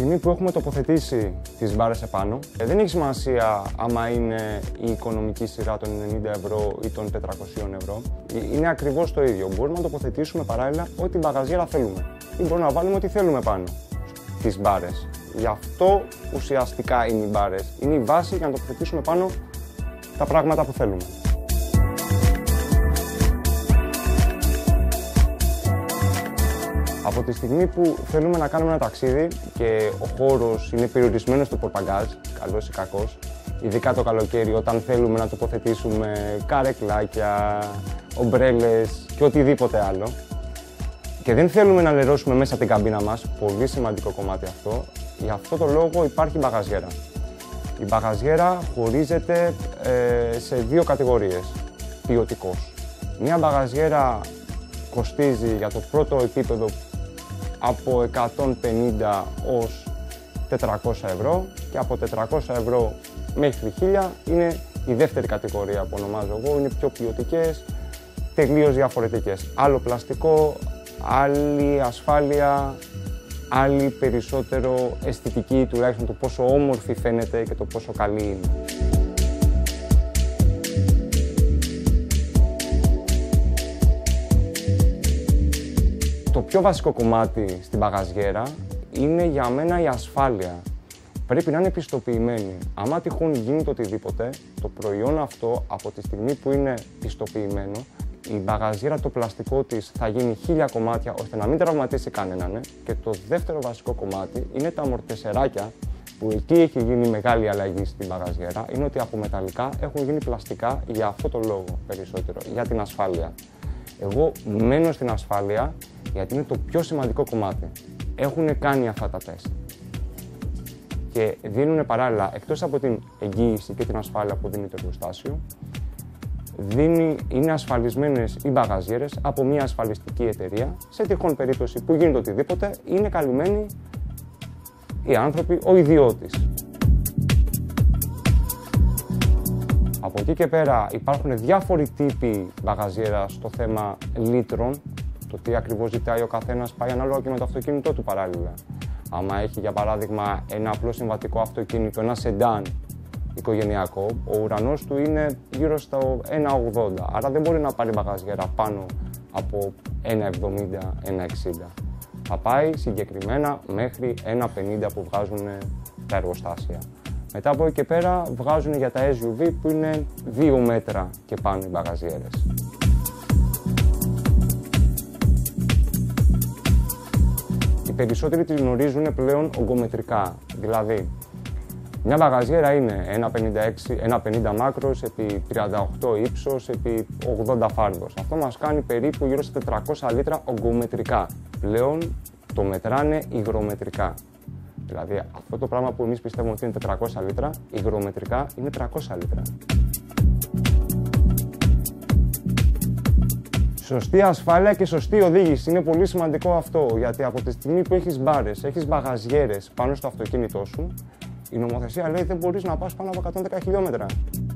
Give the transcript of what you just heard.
στιγμή που έχουμε τοποθετήσει τις μπάρες επάνω, δεν έχει σημασία άμα είναι η οικονομική σειρά των 90 ευρώ ή των 400 ευρώ. Είναι ακριβώς το ίδιο. Μπορούμε να τοποθετήσουμε παράλληλα ό,τι μπαγαζιέρα θέλουμε. Ή μπορούμε να βάλουμε ό,τι θέλουμε πάνω στις μπάρες. Γι' αυτό ουσιαστικά είναι οι μπάρες. Είναι η βάση για να τοποθετήσουμε πάνω τα πράγματα που θέλουμε. Από τη στιγμή που θέλουμε να κάνουμε ένα ταξίδι και ο χώρος είναι περιορισμένος στο πορπαγκάζ, καλός ή κακός, ειδικά το καλοκαίρι όταν θέλουμε να τοποθετήσουμε καρεκλάκια, ομπρέλες και οτιδήποτε άλλο και δεν θέλουμε να λερώσουμε μέσα την καμπίνα μας, πολύ σημαντικό κομμάτι αυτό, γι' αυτό το λόγο υπάρχει μπαγαζιέρα. Η μπαγαζιέρα χωρίζεται σε δύο κατηγορίες, ποιοτικός. Μια μπαγαζιέρα κοστίζει για το πρώτο επίπεδο από 150 ως 400 ευρώ και από 400 ευρώ μέχρι 1000 είναι η δεύτερη κατηγορία που ονομάζω εγώ, είναι πιο ποιοτικές, τελείως διαφορετικές. Άλλο πλαστικό, άλλη ασφάλεια, άλλη περισσότερο αισθητική, τουλάχιστον το πόσο όμορφη φαίνεται και το πόσο καλή είναι. Το πιο βασικό κομμάτι στην μπαγαζιέρα είναι για μένα η ασφάλεια. Πρέπει να είναι πιστοποιημένη. Άμα τυχόν γίνει το οτιδήποτε, το προϊόν αυτό από τη στιγμή που είναι πιστοποιημένο, η μπαγαζιέρα, το πλαστικό της θα γίνει 1000 κομμάτια ώστε να μην τραυματίσει κανέναν. Και το δεύτερο βασικό κομμάτι είναι τα αμορτεσεράκια, που εκεί έχει γίνει μεγάλη αλλαγή στην μπαγαζιέρα. Είναι ότι από μεταλλικά έχουν γίνει πλαστικά για αυτό το λόγο περισσότερο, για την ασφάλεια. Εγώ μένω στην ασφάλεια γιατί είναι το πιο σημαντικό κομμάτι. Έχουν κάνει αυτά τα τεστ και δίνουν παράλληλα, εκτός από την εγγύηση και την ασφάλεια που δίνει το εργοστάσιο, είναι ασφαλισμένες οι μπαγαζιέρες από μια ασφαλιστική εταιρεία. Σε τυχόν περίπτωση που γίνεται οτιδήποτε, είναι καλυμμένοι οι άνθρωποι, ο ιδιώτης. Από εκεί και πέρα υπάρχουν διάφοροι τύποι μπαγαζιέρα στο θέμα λίτρων. Το τι ακριβώς ζητάει ο καθένας πάει ανάλογα και με το αυτοκίνητό του παράλληλα. Άμα έχει για παράδειγμα ένα απλό συμβατικό αυτοκίνητο, ένα σεντάν οικογενειακό, ο ουρανός του είναι γύρω στο 1,80. Άρα δεν μπορεί να πάρει μπαγαζιέρα πάνω από 1,70, 1,60. Θα πάει συγκεκριμένα μέχρι 1,50 που βγάζουν τα εργοστάσια. Μετά από εκεί και πέρα βγάζουν για τα SUV που είναι 2 μέτρα και πάνω οι μπαγαζιέρες. Οι περισσότεροι τις γνωρίζουν πλέον ογκομετρικά, δηλαδή μια μπαγαζιέρα είναι 1,50 μάκρος επί 38 ύψος επί 80 φάρδος. Αυτό μας κάνει περίπου γύρω στα 400 λίτρα ογκομετρικά. Πλέον το μετράνε υγρομετρικά. Δηλαδή αυτό το πράγμα που εμείς πιστεύουμε ότι είναι 400 λίτρα, υγρομετρικά είναι 300 λίτρα. Σωστή ασφάλεια και σωστή οδήγηση είναι πολύ σημαντικό αυτό, γιατί από τη στιγμή που έχεις μπάρες, έχεις μπαγαζιέρες πάνω στο αυτοκίνητό σου, η νομοθεσία λέει δεν μπορείς να πας πάνω από 110 χιλιόμετρα.